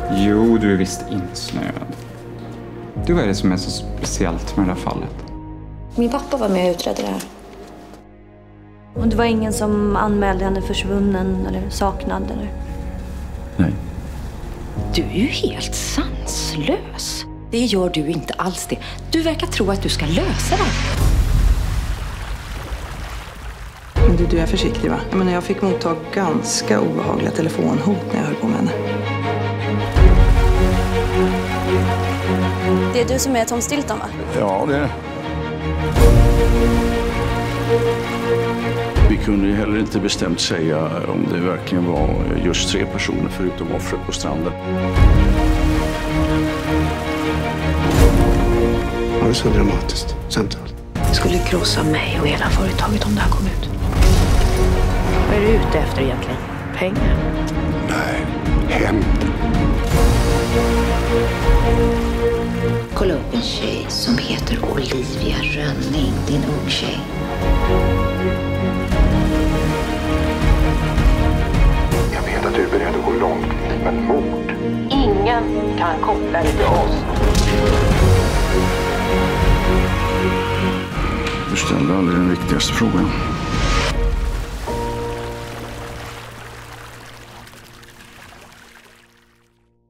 Jo, du är visst insnöad. Du, vad är det som är så speciellt med det här fallet? Min pappa var med och utredde det här. Och det var ingen som anmälde henne försvunnen eller saknad eller? Nej. Du är ju helt sanslös. Det gör du inte alls det. Du verkar tro att du ska lösa det. Men du är försiktig, va? Jag fick motta ganska obehagliga telefonhot när jag höll på med henne. Det är du som är Tom Stilton, va? Ja, det är det. Vi kunde ju heller inte bestämt säga om det verkligen var just 3 personer förutom offret på stranden. Var det så dramatiskt samtal? Det skulle krossa mig och hela företaget om det här kom ut. Vad är du ute efter egentligen? Pengar? Nej, hem. Kolla upp en tjej som heter Olivia Rönning, din ung tjej. Jag vet att du är beredd att gå långt, men mord. Ingen kan koppla det till oss. Du ställde aldrig den viktigaste frågan.